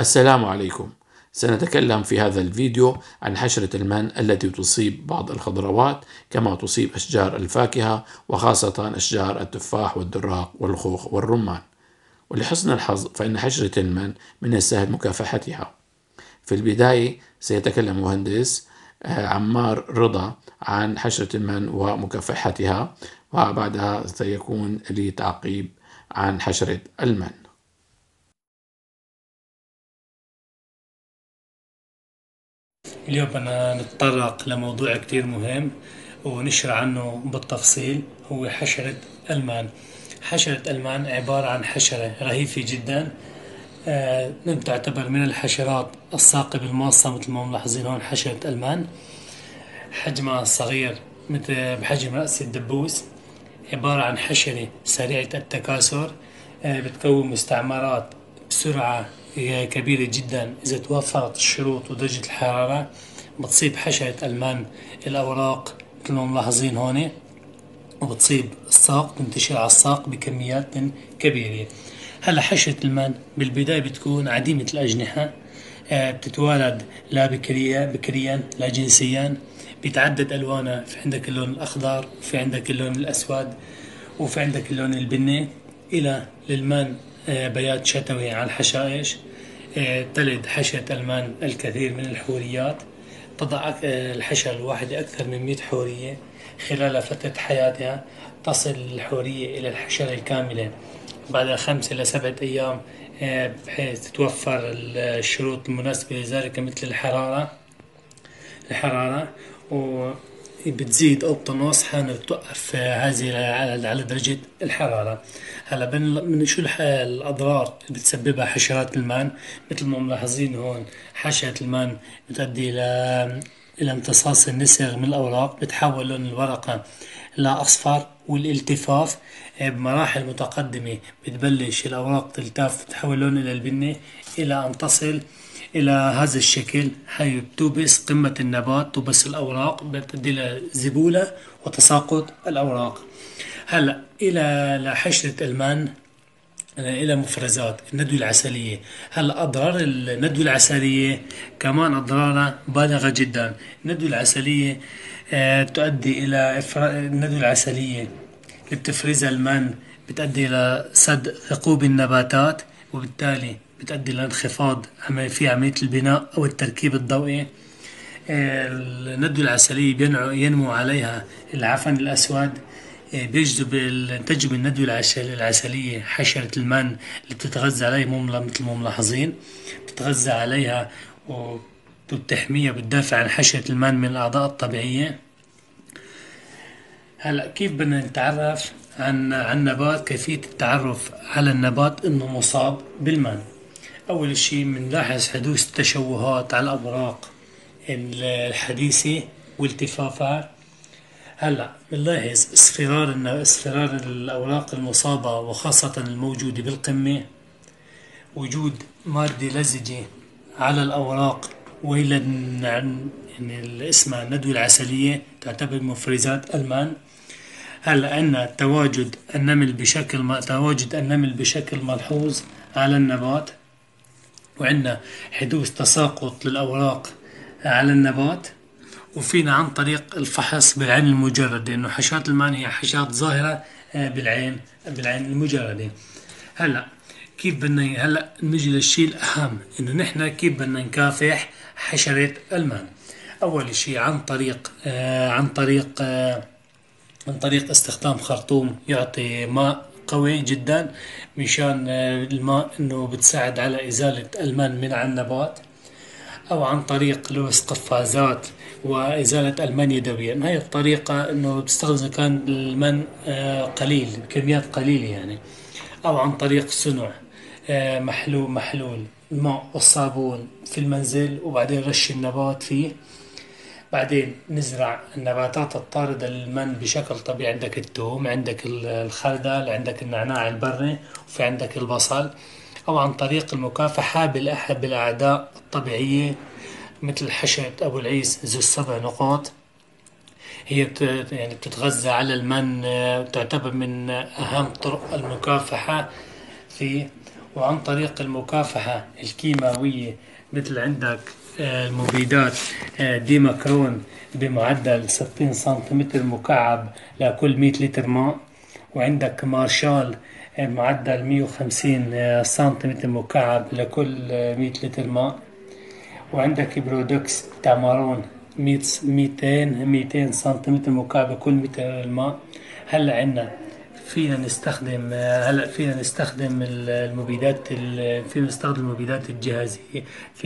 السلام عليكم. سنتكلم في هذا الفيديو عن حشرة المان التي تصيب بعض الخضروات كما تصيب أشجار الفاكهة، وخاصة أشجار التفاح والدراق والخوخ والرمان. ولحسن الحظ فإن حشرة المان من السهل مكافحتها. في البداية سيتكلم مهندس عمار رضا عن حشرة المان ومكافحتها، وبعدها سيكون لي تعقيب عن حشرة المان. اليوم بدنا نتطرق لموضوع كتير مهم ونشرح عنه بالتفصيل. هو حشرة المان. حشرة المان عبارة عن حشرة رهيفة جدا. تعتبر من الحشرات الثاقبة الماصة، مثل ما ملاحظين هون حشرة المان. حجمها صغير مثل بحجم رأس الدبوس. عبارة عن حشرة سريعة التكاثر، بتكون مستعمرات بسرعة كبيرة جدا إذا توفرت الشروط ودرجة الحرارة. بتصيب حشرة المان الأوراق مثل ما ملاحظين هون، وبتصيب الساق، تنتشر على الساق بكميات كبيرة. هلا حشرة المان بالبداية بتكون عديمة الأجنحة، بتتوالد لا بكريا لا جنسيا. بيتعدد ألوانها، في عندك اللون الأخضر، وفي عندك اللون الأسود، وفي عندك اللون البني. إلى للمان بياض شتوي على الحشائش. تلد حشرة المان الكثير من الحوريات. تضع الحشرة الواحدة أكثر من 100 حورية خلال فترة حياتها. تصل الحورية إلى الحشرة الكاملة بعد 5 إلى 7 أيام، بحيث تتوفر الشروط المناسبة لذلك مثل الحرارة، وبتزيد أو بتنقص حان بتوقف هذه على درجة الحرارة. هلا من شو الأضرار اللي بتسببها حشرات المان؟ مثل ما ملاحظين هون، حشرة المان بتؤدي إلى امتصاص النسر من الأوراق، بتحول لون الورقة لأصفر، والالتفاف بمراحل متقدمة بتبلش الأوراق تلتف وتحول لون إلى البني، إلى أن تصل إلى هذا الشكل، حيث تبس قمة النبات، تبس الأوراق، بتؤدي إلى زبولة وتساقط الأوراق. هلا إلى حشرة المان، إلى مفرزات الندوة العسلية. هلا أضرار الندوة العسلية كمان أضرارها بالغة جدا. الندوة العسلية تؤدي إلى الندوة العسلية اللي بتفرزها المان بتؤدي إلى سد ثقوب النباتات، وبالتالي بتؤدي إلى انخفاض في عملية البناء أو التركيب الضوئي. الندوة العسلية ينمو عليها العفن الأسود. تجذب الندوة العسلية حشرة المان اللي بتتغذى عليها، مثل ما ملاحظين بتتغذى عليها وبتحميها، بتدافع عن حشرة المان من الأعضاء الطبيعية. هلا كيف بدنا نتعرف عن نبات؟ كيفية التعرف على النبات انه مصاب بالمان. اول شيء بنلاحظ حدوث تشوهات على الاوراق الحديثة والتفافها. هلا بنلاحظ اصفرار الاوراق المصابة، وخاصة الموجودة بالقمة. وجود مادة لزجة على الاوراق، وهي يعني اسمها الندوة العسلية، تعتبر مفرزات المان. هلا عندنا تواجد النمل بشكل ملحوظ على النبات، وعندنا حدوث تساقط للأوراق على النبات. وفينا عن طريق الفحص بالعين المجردة، إنه حشرات المان هي حشرات ظاهرة بالعين المجردة. هلا كيف بدنا نجي للشيء الأهم، إنه نحن كيف بدنا نكافح حشرة المان. أول شيء عن طريق استخدام خرطوم يعطي ماء قوي جدا، مشان الماء انه بتساعد على ازالة المان من على النبات، او عن طريق لبس قفازات وازالة المان يدويا. هاي الطريقة انه بتستخدم كان المان قليل، بكميات قليلة يعني. او عن طريق صنع محلول الماء والصابون في المنزل، وبعدين رش النبات فيه. بعدين نزرع النباتات الطاردة للمن بشكل طبيعي. عندك الثوم، عندك الخردل، عندك النعناع البري، وفي عندك البصل. أو عن طريق المكافحة بالأعداء الطبيعية، مثل حشرة أبو العيس ذو السبع نقاط. هي يعني بتتغذى على المن، تعتبر من أهم طرق المكافحة فيه. وعن طريق المكافحة الكيماوية، مثل عندك المبيدات ديماكرون بمعدل 60 سنتيمتر مكعب لكل 100 لتر ماء، وعندك مارشال معدل 150 سنتيمتر مكعب لكل 100 لتر ماء، وعندك برودكس تامارون 200 سنتيمتر مكعب لكل متر الماء. هلا عندنا فينا نستخدم المبيدات فينا نستخدم المبيدات الجهازية.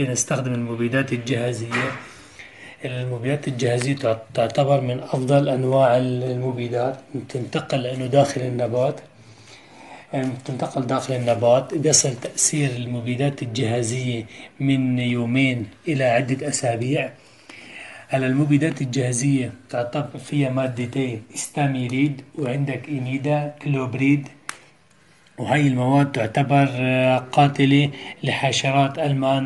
المبيدات الجهازية تعتبر من أفضل أنواع المبيدات. تنتقل لأنه داخل النبات بيصل تأثير المبيدات الجهازية من يومين إلى عدة أسابيع. على المبيدات الجاهزية تعتبر فيها مادتين، استاميريد وعندك إيميدا كلوبريد، وهي المواد تعتبر قاتلة لحشرات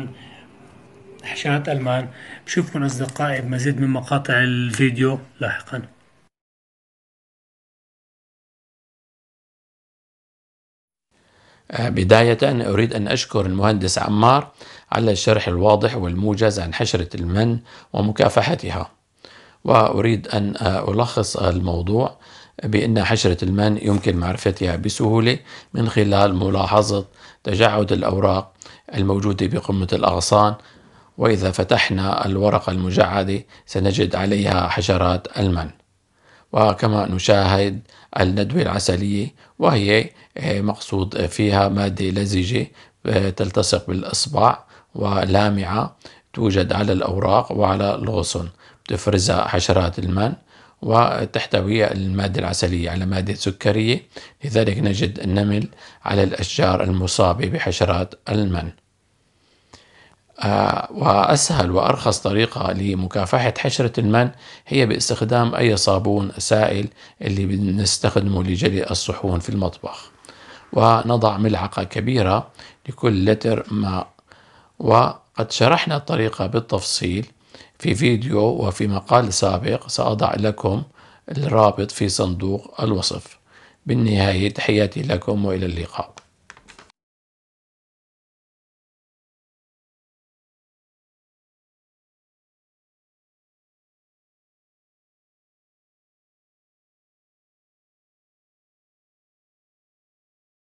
ألمان. بشوفكم أصدقائي بمزيد من مقاطع الفيديو لاحقا. بداية أريد أن أشكر المهندس عمار على الشرح الواضح والموجز عن حشرة المن ومكافحتها، وأريد أن ألخص الموضوع بأن حشرة المن يمكن معرفتها بسهولة من خلال ملاحظة تجعد الأوراق الموجودة بقمة الأغصان، وإذا فتحنا الورقة المجعدة سنجد عليها حشرات المن. وكما نشاهد الندوة العسلية، وهي مقصود فيها مادة لزجة تلتصق بالإصبع ولامعة توجد على الأوراق وعلى الغصن، تفرزها حشرات المن، وتحتوي المادة العسلية على مادة سكرية، لذلك نجد النمل على الأشجار المصابة بحشرات المن. وأسهل وأرخص طريقة لمكافحة حشرة المن هي باستخدام أي صابون سائل اللي بنستخدمه لجلي الصحون في المطبخ، ونضع ملعقة كبيرة لكل لتر ماء. وقد شرحنا الطريقة بالتفصيل في فيديو وفي مقال سابق، سأضع لكم الرابط في صندوق الوصف. بالنهاية تحياتي لكم وإلى اللقاء.